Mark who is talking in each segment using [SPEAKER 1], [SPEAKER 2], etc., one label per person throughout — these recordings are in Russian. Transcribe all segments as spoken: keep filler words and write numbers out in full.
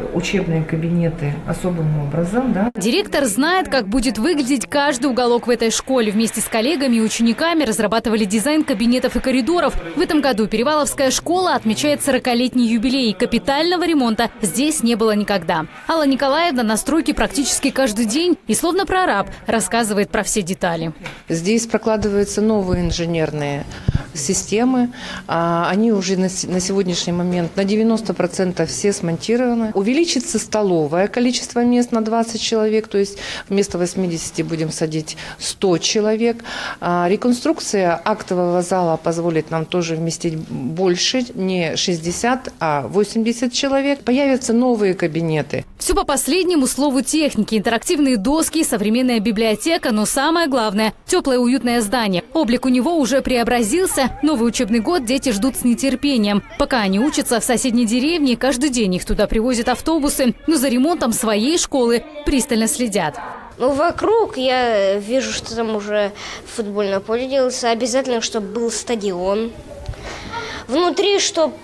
[SPEAKER 1] учебные кабинеты особым образом. Да.
[SPEAKER 2] Директор знает, как будет выглядеть каждый уголок в этой школе. Вместе с коллегами и учениками разрабатывали дизайн кабинетов и коридоров. В этом году Переваловская школа отмечает сорокалетний юбилей. Капитального ремонта здесь не было никогда. Алла Николаевна на стройке практически каждый день и словно прораб рассказывает про все детали.
[SPEAKER 3] Здесь прокладываются новые инженерные системы. Они уже на сегодняшний момент на девяносто процентов все смонтированы. Увеличится столовое количество мест на двадцать человек, то есть вместо восьмидесяти будем садить сто человек. Реконструкция актового зала позволит нам тоже вместить больше, не шестьдесят, а восемьдесят человек. Появятся новые кабинеты.
[SPEAKER 2] Все по последнему слову техники. Интерактивные доски, современная библиотека, но самое главное – теплое уютное здание. Облик у него уже преобразился. Новый учебный год дети ждут с нетерпением. Пока они учатся в соседней деревне, каждый день их туда привозят автобусы. Но за ремонтом своей школы пристально следят.
[SPEAKER 4] Ну, вокруг я вижу, что там уже футбольное поле делается. Обязательно, чтобы был стадион. Внутри, чтобы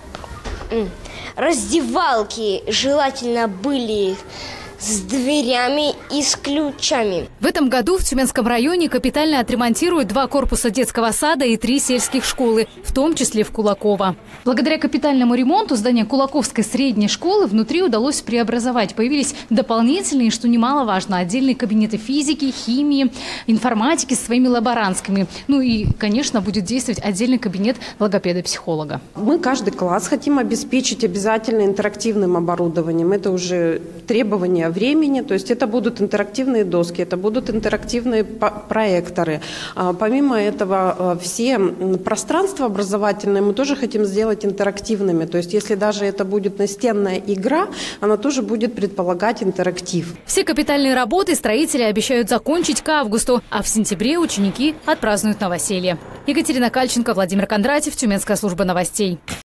[SPEAKER 4] раздевалки желательно были с дверями и с ключами.
[SPEAKER 2] В этом году в Тюменском районе капитально отремонтируют два корпуса детского сада и три сельских школы, в том числе в Кулаково. Благодаря капитальному ремонту здание Кулаковской средней школы внутри удалось преобразовать. Появились дополнительные, что немаловажно, отдельные кабинеты физики, химии, информатики с своими лаборантскими. Ну и, конечно, будет действовать отдельный кабинет логопеда-психолога.
[SPEAKER 5] Мы каждый класс хотим обеспечить обязательно интерактивным оборудованием. Это уже требование времени, то есть это будут интерактивные доски, это будут интерактивные проекторы. Помимо этого, все пространства образовательные мы тоже хотим сделать интерактивными, то есть если даже это будет настенная игра, она тоже будет предполагать интерактив.
[SPEAKER 2] Все капитальные работы строители обещают закончить к августу, а в сентябре ученики отпразднуют новоселье. Екатерина Кальченко, Владимир Кондратьев, Тюменская служба новостей.